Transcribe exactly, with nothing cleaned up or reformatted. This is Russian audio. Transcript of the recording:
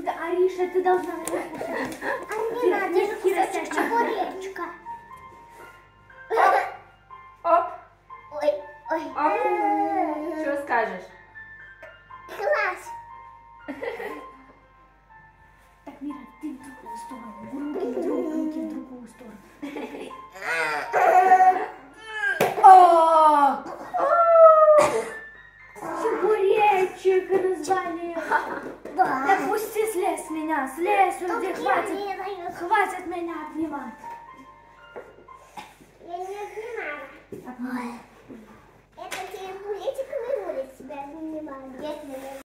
Да, Ариша, ты должна... А мне надо же кусочек чебуречка. Оп. Ой, ой. Оп. Что скажешь? Класс. Так, Мира, ты в другую сторону. Руки в другую, руки в другую сторону. Чебуречек развалил. Да пусти, слезь с меня, слезь уже, хватит, хватит меня обнимать. Я не обнимала. Обнимай. Это тебе булечек и вырвали тебя обнимала.